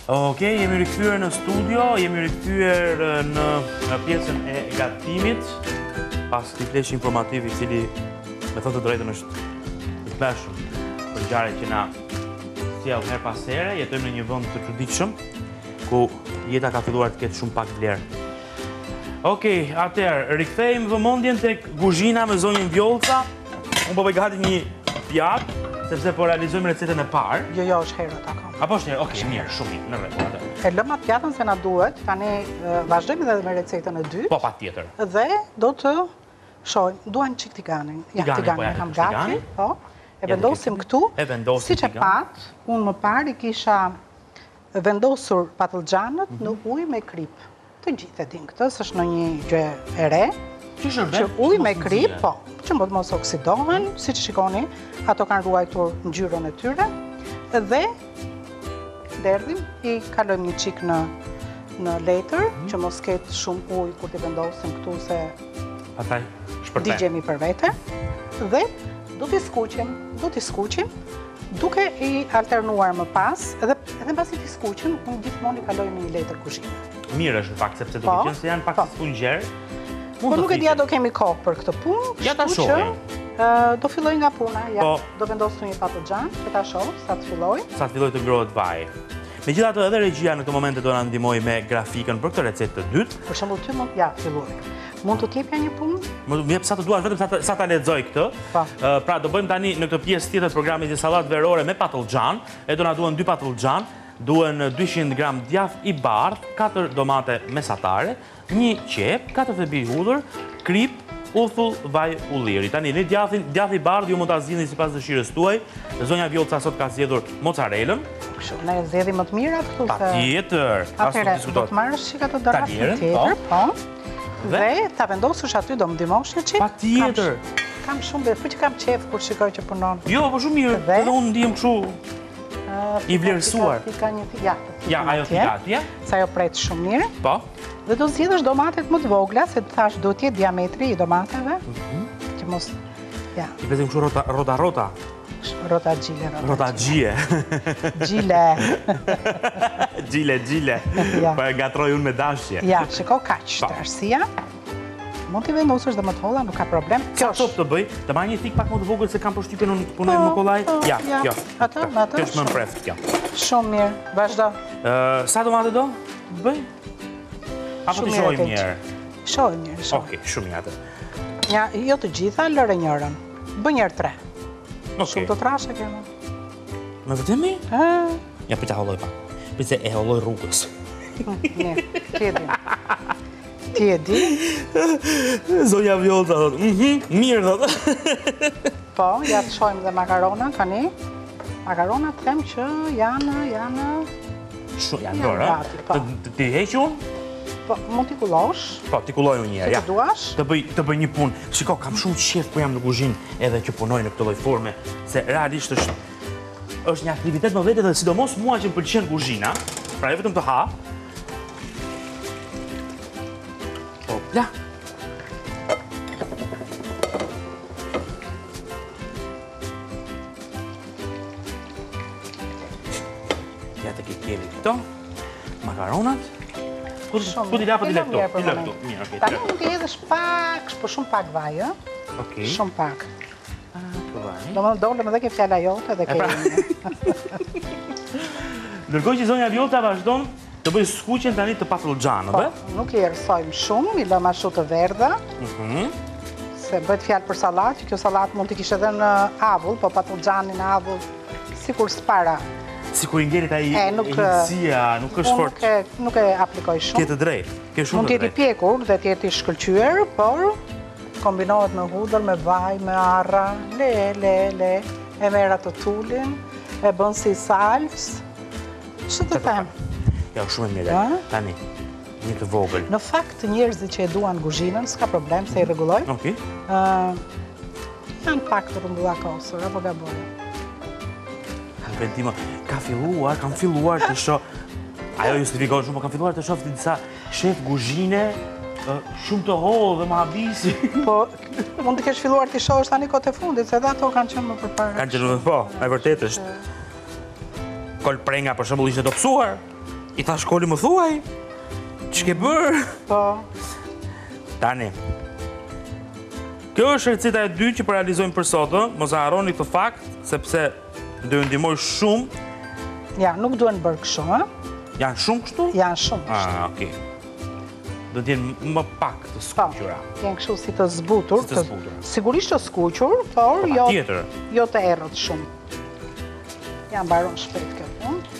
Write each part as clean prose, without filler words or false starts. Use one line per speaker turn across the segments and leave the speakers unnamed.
Okej, jemi rikthyer në studio, jemi rikthyer në pjesën e gatimit, pas këtij fleshi informativ I cili, me thënë të drejtën, është I tmeshëm për ngjarjet që na sjell her pas here, jetojmë në një vend të çuditshëm, ku jeta ka filluar të ketë shumë pak vlerë. Okej, atëherë, rikthejmë vëmendjen tek kuzhina me zonjën Vjollca. Unë po bëj gati një pjatë, sepse po realizojmë recetën e parë.
Jo, është herët akoma.
Apo është herë? Okej, mirë, shumë mirë, në rregull atë.
E lëm atë pjatën se na duhet, tani vazhdojmë edhe me recetën e dytë.
Po, patjetër.
Dhe do të shohim, duan çik tiganin. Ja, tiganin e kam gati, po. E vendosim këtu.
E vendosim
siç e pat, unë më parë I kisha vendosur patlıxhanët në ujë me krip. Të gjithë e din këtë, s'është në një gjë e re. Që ujë me krip, po, që më të mos oksidohen, si që shikoni, ato kanë ruajtur ngjyrën e tyre, dhe derdhim, I kalojmë një qik në letër, që mos ketë shumë ujë kur t'i vendosim këtu se digjemi për vete, dhe do t'i skuqim, duke I alternuar më pas, edhe mbasi t'i skuqim, unë gjithmonë I kaloj në një letër kuzhinë.
Mirë është në fakt, sepse do të qenë se janë pak si sfungjerë.
Po nuk e dia do kemi kohë për këtë punë, kështu që do filloj nga puna. Ja, do vendosim një patlıxhan, e ta shoh sa të filloj.
Sa të filloj të ngrohet vaji. Megjithatë edhe regjia në këtë moment do na ndihmoj me grafikën për këtë recetë të dytë.
Për shembull ty mund filloj. Mund të t'jepja një punë?
Më jep sa të duash, vetëm sa ta lexoj këtë. Pra do bëjmë tani në këtë pjesë tjetër të programit një sallatë verore me patlıxhan, e do na duhen 2 patlıxhan, duhen 200 gram djath I bardh, 4 domate mesatare, 1 qep, 4 të birë hudhër, krip, uthull, vaj ulliri. Tani, në djath I bardh ju mund ta zgjidhni sipas dëshirës tuaj. Zonja Vjollca sot ka zgjedhur mozzarellën.
Ne zgjedhim më të mirat këtu se.
Patjetër.
Atëherë do të marrësh çika të dorastë tjetër, po. Dhe ta vendosësh aty do më ndihmosh një çik?
Patjetër.
Kam shumë bërë, po që kam qef kur shikoj që punon.
Jo, po shumë mirë. Edhe unë ndihem kështu I vlerësuar. Ja, ajo fikat, ja?
Sa ajo pret shumë mirë.
Po.
Dhe do zgjedhësh domatet më të vogla, se të thash do t'jetë diametri I domateve. Që mos, ja.
I prezim kështu rota.
Rota gjile.
Rota gjie.
Gjile.
Gjile. Po e gatroj unë me dashje.
Ja, shiko kaq të arsia. Mund t'i vendosësh dhe më të holla, nuk ka problem.
Sa top të bëj? Të marr një tik pak më të vogël se kam përshtypjen unë punoj më kollaj. Ja, kjo.
Atë.
Kjo është më mpreft kjo.
Shumë mirë. Vazhdo.
Sa domate do? Bëj? Apo të shohim një herë?
Shohim një herë.
Okej, shumë mirë atë.
Ja, jo të gjitha, lëre njërën. Bëj një herë 3. Shumë të trashe kema.
Me vëtemi? Ja, për të holloj pa. Për se e holloj rrugës.
Mirë, ti e di?
Zonja Vjollca thot, mirë thot.
Po, ja të shojmë dhe makarona, tani. Makarona të them që janë...
Shumë janë dorë, Ti heqë unë?
Po, mund t'i kullosh.
Po, t'i kulloj unë njerë, ja.
Të duash?
Të bëj një punë. Shiko, kam shumë qef po jam në kuzhinë edhe që punoj në këtë lloj forme, se realisht është një aktivitet më vete dhe sidomos mua që më pëlqen kuzhina, pra e vetëm të ha. Opla. Ja të kemi këto, makaronat. Ku t'i lapë t'i lekto? T'i lekto, mirë, okej.
Tani mund t'i hedhësh pak, po shumë pak vaj,
Okej.
Shumë pak.
Po vaj.
Do më dolem edhe ke fjala jote dhe ke
Ndërkohë që zonja Vjollca vazhdon të bëj skuqjen tani të patlıxhanëve.
Po, nuk I erësojmë shumë, I lëm ashtu të verdha. Se bëhet fjalë për sallatë, që kjo sallatë mund t'i kishte edhe në avull, po patlıxhanin në avull sikur s'para.
Sikur I ngjerit ai hecia, nuk është fort.
Nuk e aplikoj shumë.
Ke të drejtë. Ke shumë të drejtë.
Mund t'jeti pjekur dhe t'jeti shkëlqyer, por kombinohet me hudhër, me vaj, me arra, le, e merr atë tulin, e bën si salës. Ç'të të them?
Ja, shumë mirë. Tani, një të vogël.
Në fakt, njerëzit që e duan kuzhinën, s'ka problem se I rregulloj.
Okej.
Janë pak të rrumbullakosur, apo gaboj.
Kam filluar të shoh. Ajo justifikon shumë, kam filluar të shoh disa shef kuzhine shumë të hollë dhe më habisi.
Po, mund të kesh filluar të shohësh tani kohët e fundit, se edhe ato kanë qenë më përpara.
Kanë qenë më, po, e vërtet është. Kol prenga për shembull ishte dobësuar. I tha shkolli më thuaj, që ke bërë?
Po.
Tani. Kjo është receta e dytë që po realizojmë për sot, mos e harroni këtë fakt, sepse do ju ndihmoj shumë.
Ja, nuk duhen bërë kështu, ë?
Janë shumë kështu?
Janë shumë kështu.
Okej. Do t'jenë më pak të skuqura.
Janë kështu si të zbutur.
Si të zbutur.
Sigurisht të skuqur, por jo të errët shumë. Ja, mbaron shpejt kjo punë.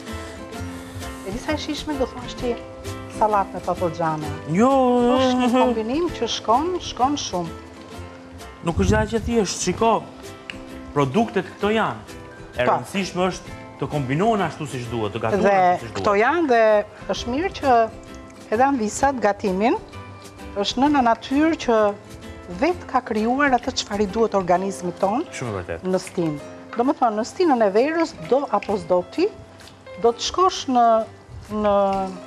E disa e shishme do thuash ti sallat me patoxhane.
Jo.
Është një kombinim që shkon shumë.
Nuk është që thjesht, shiko, produktet këto janë. E rëndësishme është të kombinohen ashtu siç duhet, të gatuar ashtu siç duhet.
Dhe këto janë dhe është mirë që edhe visat gatimin është në natyrë që vetë ka krijuar atë çfarë i duhet organizmit tonë.
Shumë vërtet.
Në stinë. Domethënë në stinën e verës do apo s'do ti, do të shkosh në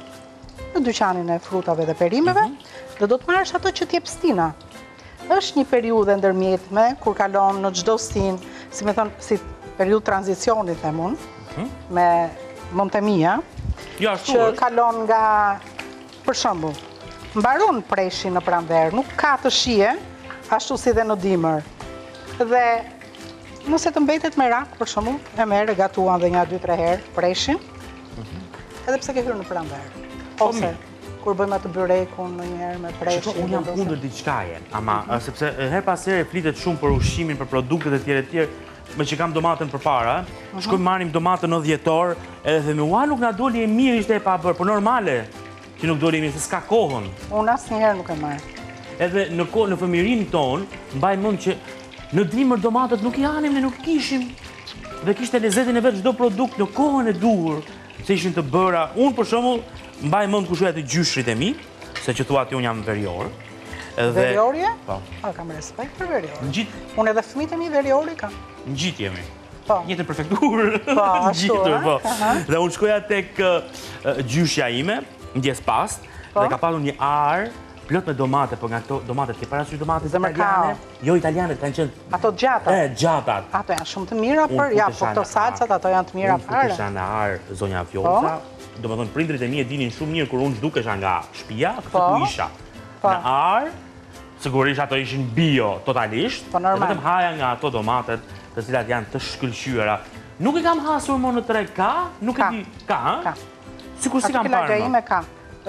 dyqanin e frutave dhe perimeve dhe do të marrësh ato që t'jep stina. Është një periudhë ndërmjetme kur kalon në çdo stinë, si periudhë tranzicioni them unë, me montemia, që kalon nga, për shembull, mbaron preshi në pranverë, nuk ka të shije, ashtu si dhe në dimër. Dhe nëse të mbetet me rak, për shembull, e merr e gatuan dhe 2-3 herë preshin, edhe pse ke hyrë në pranverë. Ose kur bëjmë atë byrekun ndonjëherë me preshin.
Unë jam kundër diçkaje, ama sepse her pas here flitet shumë për ushqimin, për produktet e tjera, me që kam domatën përpara, shkojmë marrim domatën në dhjetor, edhe themi, ua nuk na doli e mirë, ishte e pa bërë, por normale që nuk doli e mirë, se s'ka kohën.
Unë asnjëherë nuk e marr.
Edhe në fëmijërinë tonë, mbaj mend që në dimër domatët nuk i hanim ne nuk kishim. Dhe kishte lezetin e vet çdo produkt në kohën e duhur, se ishin të bëra. Unë për shembull mbaj mend kur shoja të gjyshrit e mi, se që thuat unë jam verior.
Veriorje?
Po.
Kam respekt për verior.
Ngjit.
Unë edhe fëmijët e mi veriori kam.
Ngjit jemi.
Po.
Njëtë në prefekturë.
Po, ashtu,
po. Dhe unë shkoja tek gjyshja ime, ndjes pas, dhe ka pasur një arë plot me domate, por nga këto domatet, ke parasysh domatet italiane? Jo italiane, kanë qenë.
Ato gjatat?
Gjatat.
Ato janë shumë të mira për, ja, po këto salcat, ato janë të mira fare.
Unë kisha në arë zonja Vjosa, do më thonë prindrit e mi e dinin shumë mirë kur unë zhdukesha nga shtëpia, këtë ku isha. Në arë, sigurisht ato ishin bio totalisht, dhe vetëm haja nga ato domatet, të cilat janë të shkëlqyera. Nuk i kam hasur më në tre, ka? Nuk e di, ka, ha? Sikur si kam parë më.
Ka.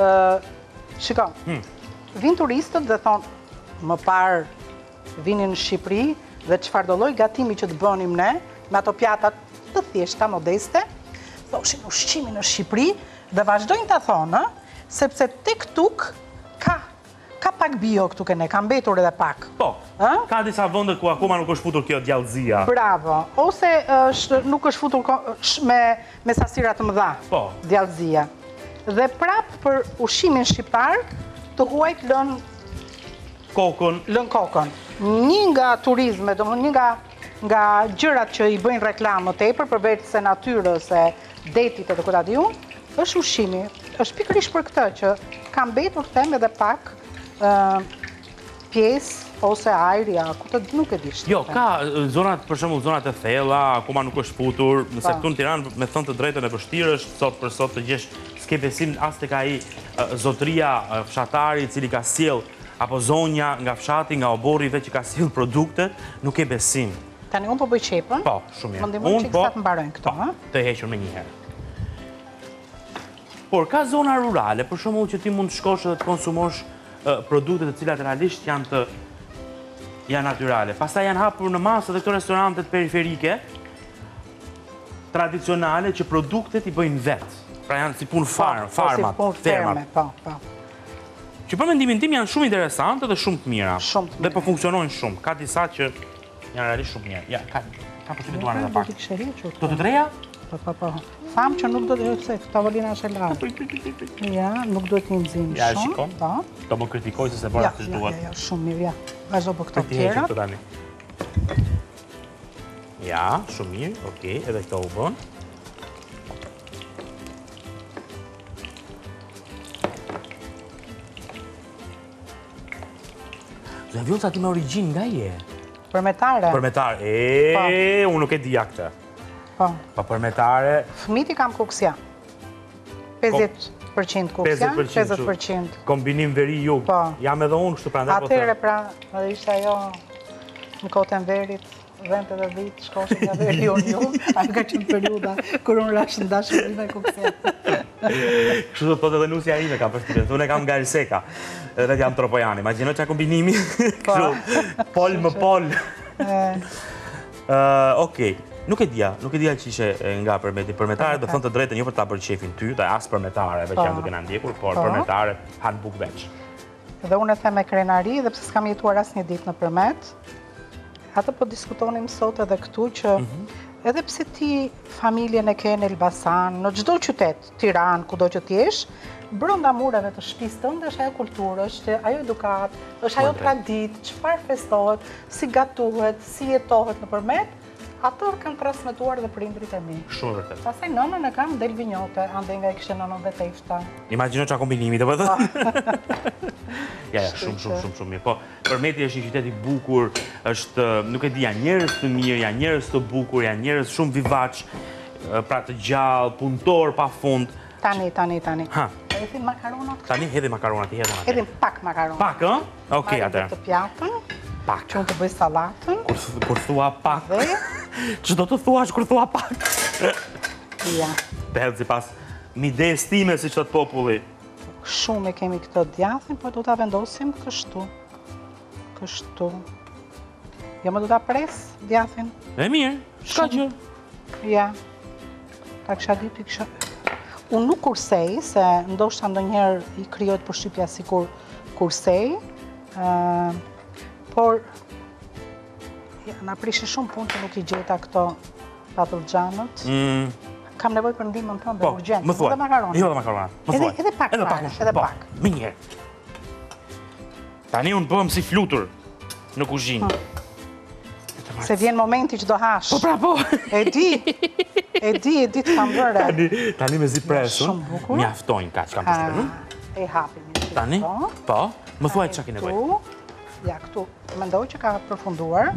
Shiko, vinë turistët dhe thonë, më parë vinin në Shqipëri dhe çfarëdo lloj gatimi që të bënim ne, me ato pjatat të thjeshta, modeste, thoshin ushqimi në Shqipëri dhe vazhdojnë ta thonë, sepse tek tuk ka pak bio këtu ke ne, ka mbetur edhe pak.
Po, ka disa vende ku akoma nuk është futur kjo djallëzia.
Bravo, ose nuk është futur me sasira të mëdha djallëzia. Dhe prap për ushqimin shqiptar, të huajt lën kokën. Një nga turizme, do një nga gjërat që i bëjnë reklamë tepër, përveç se natyrës, se detit edhe kuda di unë, është ushqimi. Është pikërisht për këtë që ka mbetur them edhe pak pjesë ose ajrja, ku të nuk e di.
Jo, ka zonat, për shembull zonat e thella, akoma nuk është futur, nëse këtu në Tiranë, me thënë të drejtën e vështirë është sot për sot të gjesh s'ke besim as tek ai zotëria fshatari i cili ka sjell apo zonja nga fshati, nga oborri vetë që ka sjell produktet, nuk e besim.
Tani unë po bëj qepën.
Po, shumë mirë.
Më ndihmon çik sa të mbarojnë këto, ha?
Të hequr më një herë. Por ka zona rurale, për shembull që ti mund të shkosh dhe të konsumosh produkte të cilat realisht janë natyrale. Pastaj janë hapur në masë edhe këto restorantet periferike tradicionale që produktet i bëjnë vetë. Pra janë si punë farmat, fermat. Që për mendimin tim janë shumë interesante dhe shumë të mira. Dhe po funksionojnë shumë. Ka disa që janë realisht shumë mirë. Ja, ka përshtypituar edhe pak. Do të treja?
Po. Thamë që nuk do të se tavolina është e lartë. Ja, nuk duhet një nxim shumë.
Ja, shikon. Do më kritikoj se se bëra siç duhet.
Ja, shumë mirë, ja. Vazhdo për këto tjera.
Ja, shumë mirë, okej, edhe këto u bën. Zë Vjosa ti me origjinë nga je?
Përmetare.
Përmetare, unë nuk e dija këtë.
Po.
Pa përmetare...
Fëmiti kam kuksja. 50% kuksja, 50%.
Kombinim veri ju. Jam edhe unë kështu prandaj.
Atëre pra, edhe ishte ajo në kotën verit, vend edhe vit, shkoshin nga veri unë, ajo ka qenë periuda, kur unë rash në dashuri me kuksja.
Kështu do të thotë edhe nusja ime ka përshtypjen, unë e kam nga Elseka, edhe jam Tropojani, imagjino çka kombinimi, kështu, pol më pol. Okej. Nuk e dija që ishe nga përmeti. Përmetare dhe thënë të drejtën, jo për ta bërë qefin ty, dhe as përmetareve që janë duke na ndjekur, por përmetare hanë buk veç.
Dhe unë e them me krenari, dhe pse s'kam jetuar asnjë ditë në përmet, atë po diskutonim sot edhe këtu që edhe pse ti familjen e ke në Elbasan, në çdo qytet, Tiranë, kudo që t'jesh, brenda mureve të shtëpisë tënde është ajo kulturë, është ajo edukat, është ajo traditë, çfarë festohet, si gatuhet, si jetohet në përmet. Ato kanë transmetuar dhe prindrit e mi.
Shumë vërtet.
Pastaj nënën e kam del vinjote, andaj nga e kishte nënën dhe tefta.
Imagjino çka kombinimi, do të thotë. Ja, shumë mirë. Po, përmeti është një qytet i bukur, është, nuk e di, janë njerëz të mirë, janë njerëz të bukur, janë njerëz shumë vivaç, pra të gjallë, punëtor pafund.
Tani.
Ha.
Hedhim makaronat.
Tani hedhim makaronat, i hedhim atë.
Hedhim pak makaronat.
Pak, ë? Okej, atëherë.
Të pjatën.
Pak.
Që unë të bëj salatën.
Kur thua pak. Që do të thuash kur thua pak?
Ja.
Të hedhë si pas mides time si qëtë populli.
Shumë e kemi këtë djathin, por do të vendosim kështu. Kështu. Jo më do të pres djathin.
E mirë, shka gjë.
Ja. Ta kësha ditë, kësha... Unë nuk kursej, se ndoshta ndonjëherë i krijohet përshtypja sikur kursej, por na prishin shumë punë që nuk i gjeta këto patlıgjanët. Kam nevojë për ndihmën tënde urgjent.
Më thuaj.
Edhe makaronat.
Jo, edhe makaronat. Më thuaj.
Edhe pak. Edhe pak.
Më njëherë. Tani unë bëhem si flutur në kuzhinë.
Se vjen momenti që do hash.
Po pra po.
E di të kam bërë.
Tani me zi presun,
Shumë bukur.
mjaftojnë ka që kam përshtypjen.
E hapim.
Tani? Po. Më thuaj çka ke nevojë.
Ja, këtu. Mendoj që ka përfunduar.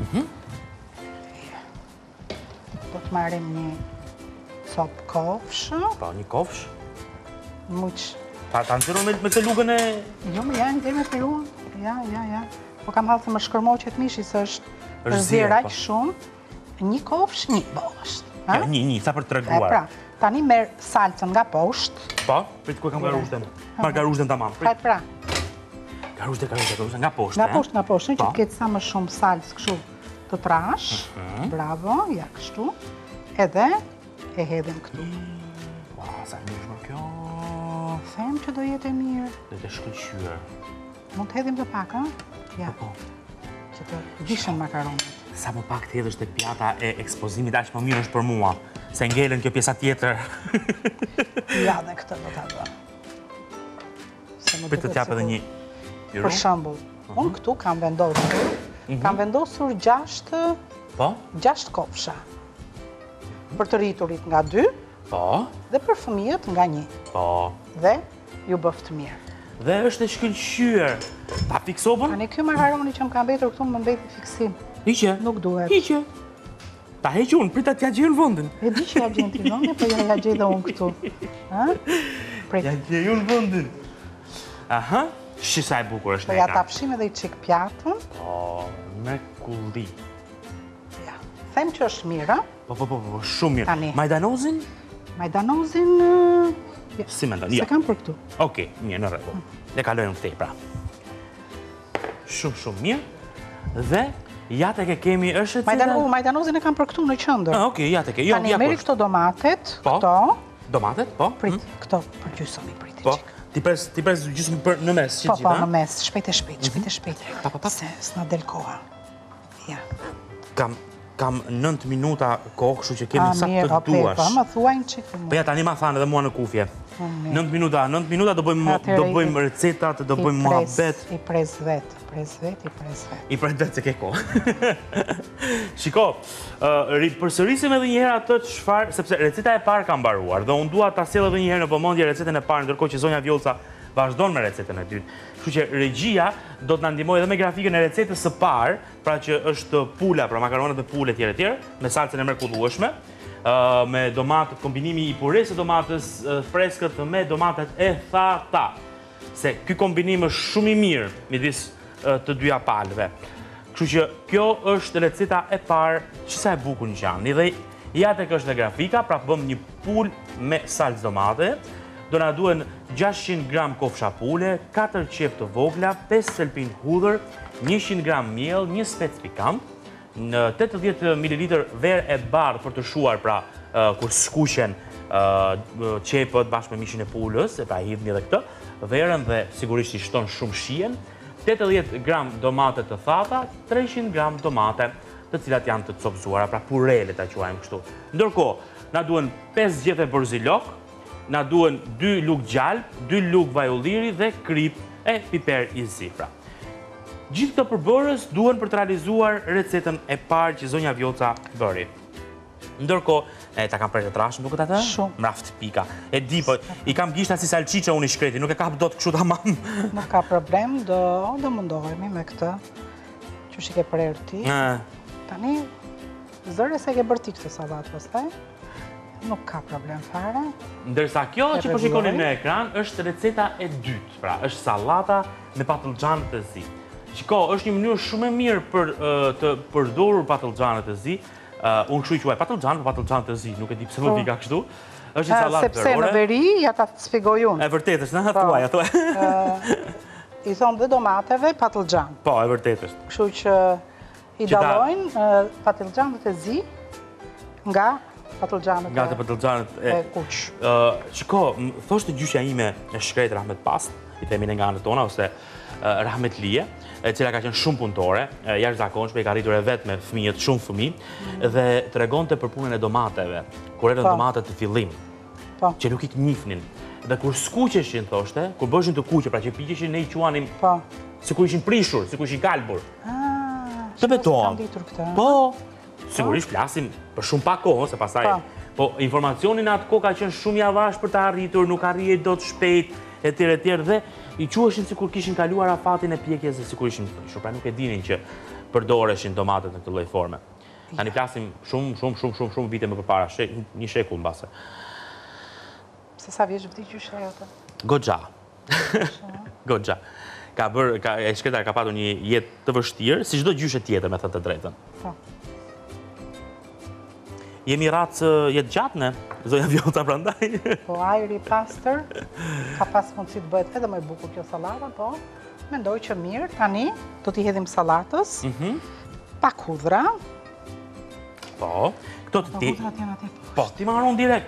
Do të marrim një copë kofshë.
Po, një kofsh.
Muq.
Ta nxjerroj me të lugën e...
Jo, më janë dhe me piruan. Ja. Po kam hallë të më shkërmoqet mishi, se është zirë aq shumë. Një kofsh, një bosht.
Jo, një, sa për të treguar.
Pra, tani merr salcën nga poshtë.
Po, prit ku e kam garuzhdën. Marr garuzhdën tamam.
Pra.
Garuzhdë nga poshtë.
Nga poshtë, që të ketë sa më shumë salcë kështu të trash. Bravo, ja kështu. Edhe e hedhim këtu.
Ua, sa mirë më kjo.
Them që do jetë e mirë.
Dhe të shkëlqyer.
Mund të hedhim të pak, a? Ja.
Po.
Që të vishën makaronat.
Sa më pak të hedhësh te pjata e ekspozimit, aq më mirë është për mua. Se ngelen kjo pjesa tjetër.
Ja, dhe këtë do ta bë.
Për të t'jap edhe një...
Për shembull, unë këtu kam vendosur 6 kofsha. Për të rriturit nga 2, dhe për fëmijët nga 1. Dhe ju bëft mirë.
Dhe është e shkëlqyer. Ta fiksopën?
Tani ky makaroni që më ka mbetur këtu më mbeti fiksim.
Hiqe.
Nuk duhet.
Hiqe. Ta heq unë, prita t'ja gjej në vendin.
E di që ja gjej në vendin, po ja gjej dhe unë këtu.
Ja gjej unë vendin. Aha. Shisa e bukur është
po ja tapshim edhe i qik pjatën.
Po, me kulli.
Ja, them që është mirë,
Po, shumë mirë.
Tani.
Majdanozin?
Majdanozin...
Si mendon, jo.
Se kam për këtu.
Okej, mirë, në rregull. Ne kalojmë këtej, pra. Shumë mirë. Dhe, ja tek e kemi është...
Majdanozin e kam për këtu në qendër.
Okej, ja tek e.
Tani, meri këto domatet, këto...
Domatet, po?
Prit, këto për gjysëm i priti qik.
Ti pres gjysmë për në mes, që gjitha?
Po, në mes, shpejt e shpejt. Se s'na del koha. Ja.
Kam 9 minuta kohë, kështu që kemi sa të duash.
Po, më thuajnë qik.
Po ja, tani ma thanë edhe mua në kufje. 9 minuta do bëjmë recetat, do bëjmë muhabet.
I pres vet.
I pres vet se ke kohë. Shiko, përsërisim edhe njëherë atë çfarë, sepse receta e parë ka mbaruar dhe unë dua ta sjell edhe njëherë në vëmendje recetën e parë, ndërkohë që zonja Vjollca vazhdon me recetën e dytë. Kështu që regjia do të na ndihmojë edhe me grafikën e recetës së parë, pra që është pula, pra makaronat me pulë etj, me salcën e mrekullueshme. me domatë, kombinimi i pures e domatës freskët me domatet e thata. Se ky kombinim është shumë i mirë midis të dyja palëve. Kështu që kjo është receta e parë, që sa e bukur në qani. Dhe ja tek është dhe grafika, pra bëm një pul me salcë domate. Do na duhen 600 gram kofsha pule, 4 qep të vogla, 5 selpin hudhër, 100 gram miell, një spec pikant, në 80 ml verë e bardhë për të shuar, pra kur skuqen qepët bashkë me mishin e pulës, pra hidhni edhe këtë, verën dhe sigurisht i shton shumë shien, 80 gram domate të thata, 300 gram domate të cilat janë të copëzuara, pra purele ta quajmë kështu. Ndërkohë, na duhen 5 gjethe borzilok, na duhen 2 lugë gjalp, 2 lugë vaj ulliri dhe krip e piper i zi. Gjithë të përbërës duhen për të realizuar recetën e parë që zonja Vjoca bëri. Ndërkohë, ta kam prerë të trashëm, duket atë?
Shumë.
Mraft pika. E di, po, i kam gishta si salqiqa unë i shkreti, nuk e kap dot kështu tamam.
Nuk ka problem, do mundohemi me këtë, që shi ke prerë ti. Tani, zëre se ke bërti këtë salatë pastaj, nuk ka problem fare.
Ndërsa kjo që po shikoni në ekran është receta e dytë, pra është salata me patlıxhan të zi. Shiko, është një mënyrë shumë e mirë për të përdorur patlıxhanët e zi. Unë kështu i quaj patlıxhan, për patlıxhan të zi, nuk e di pse më vika kështu. Është një salatë verore.
Sepse në veri, ja ta të spjegoj unë.
E vërtet është, në thuaj, ato.
I thonë dhe domateve patlıxhan.
Po, e vërtet është.
Kështu që i dallojnë patlıxhanët e zi nga patlıxhanët e kuq.
Shiko, thoshte gjyshja ime e shkret Rahmet Past, i themi nga anët tona, ose Rahmet Lije, e cila ka qenë shumë punëtore, jashtëzakonshme, i ka rritur e vetë me fëmijët, shumë fëmijë, dhe tregonte për punën e domateve, kur erën domatet të fillim, që nuk i knifnin. Dhe kur skuqeshin, thoshte, kur bëshin të kuqe, pra që piqeshin, ne i quanim si kur ishin prishur, si kur ishin kalbur. Të betoam. Po, sigurisht flasim për shumë pak kohë, se pasaj, po informacionin atë kohë ka qenë shumë javash për të arritur, nuk arrije do të shpejt, etj, dhe i queshin si kur kishin kaluar afatin e pjekjes dhe si kur ishin prishur, pra nuk e dinin që përdoreshin tomatet në këtë lloj forme. Tani flasim shumë vite më përpara, një shekull mbase.
Se sa vjeç vdi gjysha jote?
Goxha. Goxha. E shkreta ka patur një jetë të vështirë, si çdo gjyshe tjetër, me thënë të drejtën. Jemi ratë jetë gjatë, ne? Zonja Vjoca prandaj.
Po, ajri pastër, ka pas mundësi të bëhet edhe më e bukur kjo salata, po, mendoj që mirë, tani, do t'i hedhim salatës, pak hudhra.
Po, këto të ti...
Hudhrat janë atje.
Po, ti marron direkt.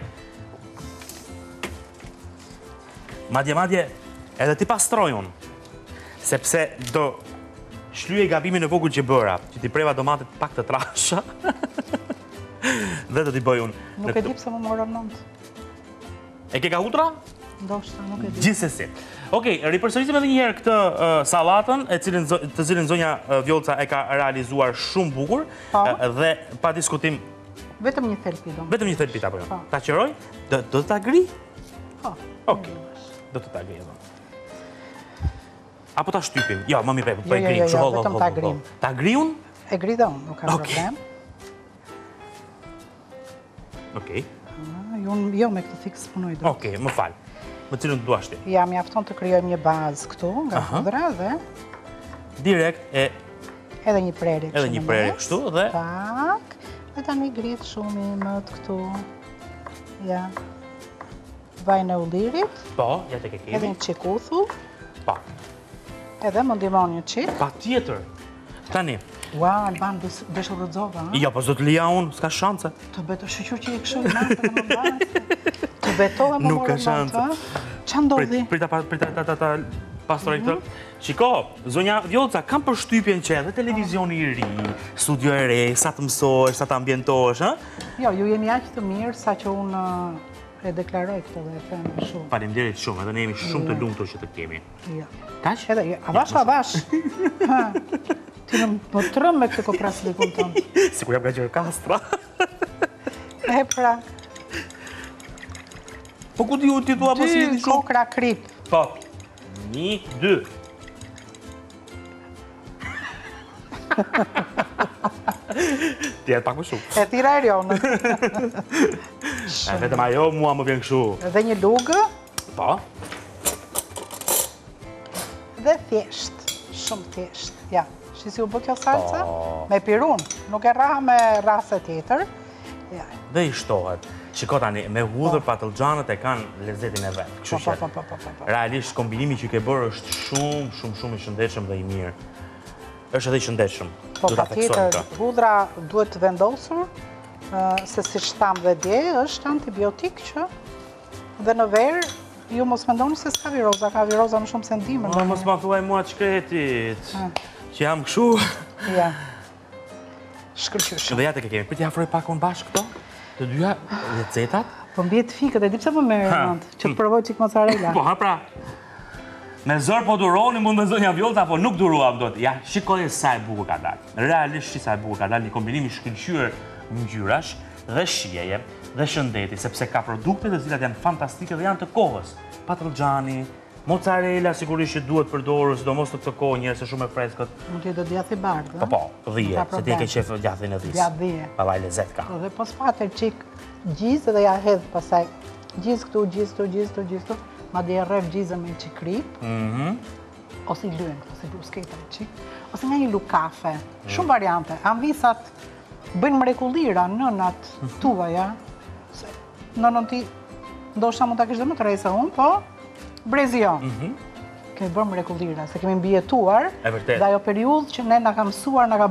Madje, edhe ti pastroj unë, sepse do shlyej gabimin e vogël që bëra, që ti preva domatet pak të trasha, dhe do t'i bëj unë.
Nuk e di pse më morën nëndë.
E ke gahutra?
Ndoshta, nuk e di.
Gjithsesi. Okej, ripërsërisim edhe një herë këtë salatën, të cilën zonja Vjoca e ka realizuar shumë bukur, dhe pa diskutim...
Vetëm një thelpi do.
Vetëm një thelpi ta bëjmë. Ta qëroj? Do të ta gri?
Po.
Okej, do të ta gri edhe. Apo ta shtypim? Jo, më mirë, po e grim.
Jo, vetëm ta grim.
Ta gri unë?
E gri dhe unë, nuk ka problem.
Okej.
Jo, me këtë thikë s'punoj do.
Okej, më falë. Më cilën të duashti?
Ja, mjafton të kryojmë një bazë këtu, nga hudhra dhe...
Direkt e...
Edhe një prerje kështu.
Edhe një prerje kështu dhe...
Tak. Dhe tani gritë shumë i mëtë këtu. Ja. Vajnë e ullirit.
Po, ja të ke kemi.
Edhe një qikuthu.
Pa.
Edhe më ndihmon një qik.
Pa tjetër. Tani.
Ua, Alban, besho rëdzova, ha?
Ja, po zotë lija unë, s'ka shanse.
Të beto shqyqur që i këshu i mantë dhe më basë. Të betohe më morë mantë, ha? Qa ndodhi?
Prita pastroj këtë. Shiko, zonja Vjoca, kam për shtypjen që edhe televizioni i ri, studio e re, sa të mësosh, sa të ambientosh, ha?
Jo, ju jeni aqë të mirë, sa që unë e deklaroj këtë dhe e theme shumë.
Faleminderit shumë, edhe ne jemi shumë të lumtur që të kemi.
Jo.
Kaq?
Edhe, avash. Ti në më trëm me këtë kopraslikun tonë.
Si ku jam ka qërë kastra.
E pra.
Po ku ti u titua po si jeti shumë?
2 kokra krip.
Po. 1, 2. Tjetë pak më shumë.
E tira Erionë.
Vetëm ajo mua më vjen kështu.
Dhe një lugë.
Po.
Dhe thjesht. Shumë thjesht. Ja, shisi u bë kjo salca?
Po.
Me pirun. Nuk e raha me rase tjetër. Ja.
Dhe i shtohet. Shiko tani, me hudhër patlıgjanët e kanë lezetin e vetë. Kështu që realisht kombinimi që ke bërë është shumë i shëndetshëm dhe i mirë. Është edhe i shëndetshëm.
Po patjetër, hudhra duhet të vendosur, se si shtam dhe dje, është antibiotik që dhe në verë, ju mos mendoni se s'ka viroza, ka viroza më shumë se ndimën.
Mos ma thuaj mua të shkretit, që jam këshu.
Ja, shkërqyshëm.
Dhe ja të kemi, për t'i afroj pak unë bashkë këto, të dyja recetat.
Po mbjet fikët, e di pse më merr mend, që të provoj çik mozzarella.
Po, ha pra. Me zër po duroni, mund me zonja Vjolta, po nuk duruam do të. Ja, shikoj sa e bukur ka dalë. Realisht sa e bukur ka dalë, një kombinim i shkëlqyer ngjyrash dhe shijeje dhe shëndeti, sepse ka produkte të cilat janë fantastike dhe janë të kohës. Patlıgjani, mozzarella sigurisht që duhet përdorur, sidomos në këtë kohë, njerëz shumë e freskët.
Mund të do djathi bardhë.
Po, dhije, se ti e ke qef djathin e dhis.
Ja, dhije.
Pa vaj lezet ka.
Dhe pas pater qik gjizë dhe ja hedh pasaj. Gjizë këtu, ma dhe e rrëv gjizën me qik krip. Ose i luen këto, si brusketa e qik. Ose nga një luk kafe. Shumë variante. Anvisat bëjnë mrekullira nënat tuaja. Nënën ti, ndoshta mund ta kesh dhe më të rejse unë, po brezion. Kemi bërë mrekullira, se kemi mbijetuar. Dhe ajo periudhë që ne na ka mësuar, na ka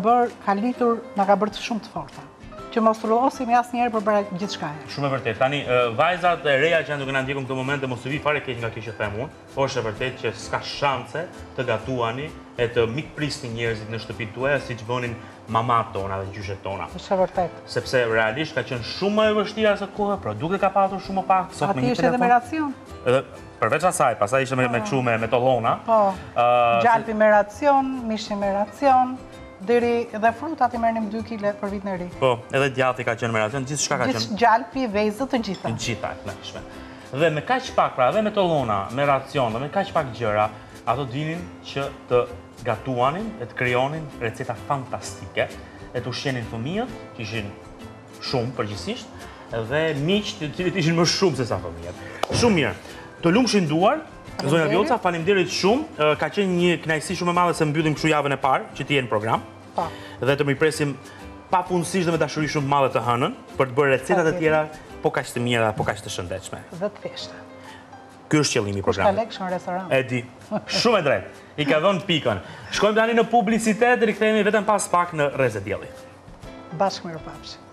bërë të shumë të forta. Që mos rrosim asnjëherë për bërë gjithë shkaje.
Shumë e vërtet. Tani, vajzat e reja që janë duke na ndjekur në këtë moment, mos të vi fare keq nga kjo që them unë, por është e vërtet që s'ka shanse të gatuani e të mikprisni njerëzit në shtëpitë tuaja siç bënin mamat tona dhe gjyshet tona.
Është e vërtet.
Sepse realisht ka qenë shumë më e vështirë asë kohë, produkte ka patur shumë më pak.
Ati ishte edhe me racion.
Edhe përveç asaj, pastaj ishte me kështu me tollona.
Po. Gjalpi me racion, mishi me racion. Deri edhe frutat i merrnim 2 kg për vitin e ri.
Po, edhe djathi ka qenë me racion, gjithçka ka qenë.
Gjithë gjalpi, vezët, të gjitha.
Të gjitha, të nëshme. Dhe me kaq pak, pra, dhe me tollona, me racion, dhe me kaq pak gjëra, ato dinin që të gatuanin e të krijonin receta fantastike, e të ushqenin fëmijët, që ishin shumë përgjithsisht, dhe miq të cilët ishin më shumë se sa fëmijët. Shumë mirë. Të lumshin duar. Zonja Vjolca, faleminderit shumë. Ka qenë një kënaqësi shumë e madhe se mbyllim kështu javën e parë që ti je në program.
Po.
Dhe të mirpresim papunësisht dhe me dashuri shumë madhe të hënën për të bërë recetat e tjera po kaq të mira, po kaq të shëndetshme.
Dhe të thjeshta.
Ky është qëllimi i programit.
Ka lekë në restorant.
E di. Shumë e drejtë. I ka dhënë pikën. Shkojmë tani në publicitet dhe rikthehemi vetëm pas pak në Rrezet Dielli.
Bashkë mirëpafshim.